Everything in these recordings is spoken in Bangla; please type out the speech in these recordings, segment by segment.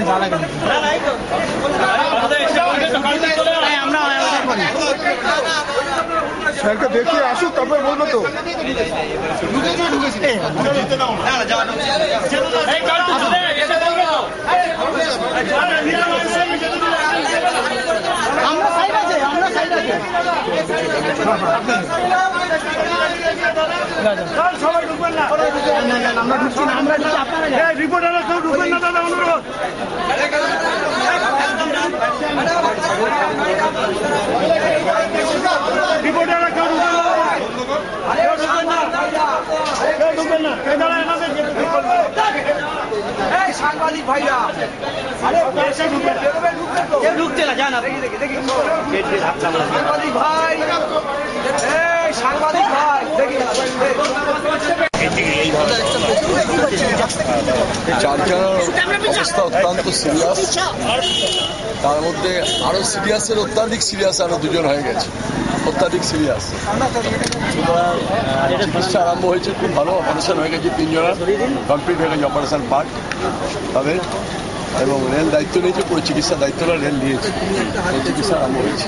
স্যারকে দেখিয়ে আসুক, তারপরে বলবো তো। সবাই ঢুকবেন না, আমরা ঢুকছি না, আমরা রিপোর্টাররা কেউ ঢুকবেন না দাদা, অনুরোধ। রিপোর্টাররা কেউ ঢুকবেন না, কেউ ঢুকবেন না, সাংবাদিক ভাইরা কেউ ঢুকতে না, জানা সাংবাদিক ভাই, সাংবাদিক ভাই চারজনের অবস্থা অত্যন্ত সিরিয়াস, তার মধ্যে আরো সিরিয়াসের অত্যাধিক সিরিয়াস আরো দুজন হয়ে গেছে, অত্যাধিক সিরিয়াস। চিকিৎসা আরম্ভ হয়েছে, খুব ভালো অপারেশন হয়ে গেছে, 3 জনের কমপ্লিট হয়ে গেছে অপারেশন পার্ট তাদের, এবং রেল দায়িত্ব নিয়েছে, পুরো চিকিৎসার দায়িত্বটা রেল নিয়েছে, চিকিৎসা আরম্ভ হয়েছে।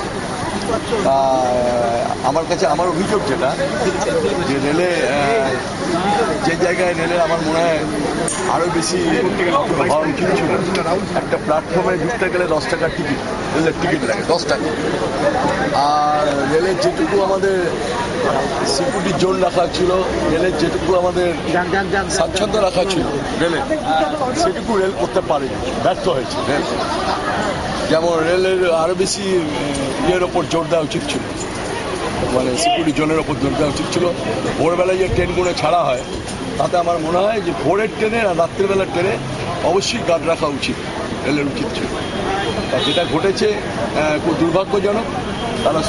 আমার কাছে আমার অভিযোগ যেটা, যে রেলে যে জায়গায় রেলে আমার মনে হয় আরো বেশি হওয়া উচিত ছিল, একটা প্ল্যাটফর্মে ঢুকতে গেলে 10 টাকার টিকিট, রেলের টিকিট লাগে 10 টাকা। আর রেলের যেটুকু আমাদের সিকিউরিটি জোন রাখা ছিল, রেলের যেটুকু আমাদের স্বাচ্ছন্দ্য রাখা ছিল রেলের, সেটুকু রেল করতে পারেনি, ব্যর্থ হয়েছে রেল। যেমন রেলের আরো বেশি ইয়ের ওপর জোর দেওয়া উচিত ছিল, মানে সিকিউরিটি জোনের ওপর জোর দেওয়া উচিত ছিল। ভোরবেলায় যে ট্রেনগুলো ছাড়া হয়, তাতে আমার মনে হয় যে ভোরের ট্রেনে আর রাত্রিবেলার ট্রেনে অবশ্যই গার্ড রাখা উচিত, রেলের উচিত ছিল। তা যেটা ঘটেছে খুব দুর্ভাগ্যজনক। তাদের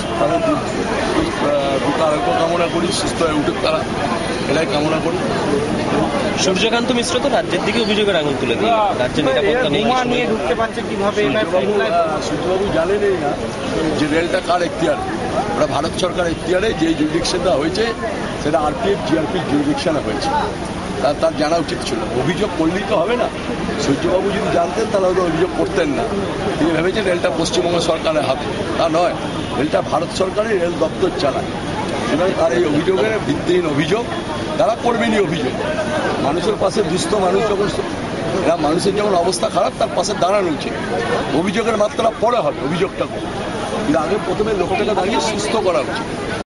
আরোগ্য কামনা করি, সুস্থ হয়ে উঠুক তারা, এটাই কামনা করি। সূর্যকান্ত মিশ্র তো রাজ্যের দিকে অভিযোগের আঙুল তুলে দিয়ে রাজ্যের নিরাপত্তা নিয়ে ঢুকতে পারছে কিভাবে? সূর্যবাবু জানেনই না যে রেলটা কার এখতিয়ারে, ওরা ভারত সরকার এখতিয়ারে যে জুরিডিকশনটা হয়েছে সেটা আরপিএফ জিআরপি জুরিডিকশনে হয়েছে, তার জানা উচিত ছিল। অভিযোগ করলেই তো হবে না, সূর্যবাবু যদি জানতেন তাহলে হয়তো অভিযোগ করতেন না। তিনি ভেবেছেন রেলটা পশ্চিমবঙ্গ সরকারের হাতে, তা নয়, রেলটা ভারত সরকারের রেল দপ্তর চালায়। এবং তার এই অভিযোগের ভিত্তিহীন অভিযোগ, তারা করবেনই অভিযোগ। মানুষের পাশে দুস্থ মানুষ যখন, মানুষের যখন অবস্থা খারাপ, তার পাশে দাঁড়ানো উচিত। অভিযোগের মাত্রা পরে হবে, অভিযোগটা করে, কিন্তু আগে প্রথমে লোকটাকে দাঁড়িয়ে সুস্থ করা উচিত।